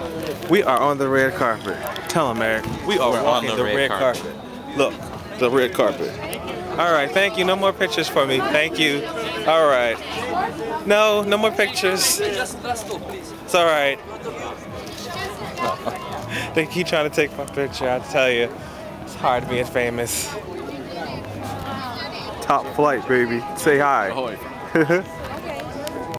We are on the red carpet. Tell them, Eric. We are walking the red carpet. Look, the red carpet. All right, thank you. No more pictures for me. Thank you. All right. No more pictures. It's all right. They keep trying to take my picture. I tell you, it's hard being famous. Top flight, baby. Say hi.